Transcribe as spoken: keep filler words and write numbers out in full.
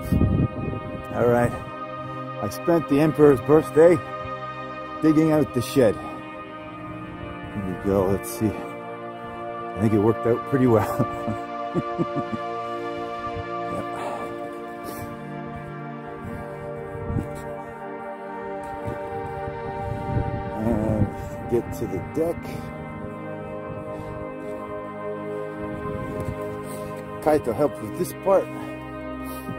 All right, I spent the Emperor's birthday digging out the shed. Here we go, let's see. I think it worked out pretty well. Yep. And get to the deck. Kaito helped with this part.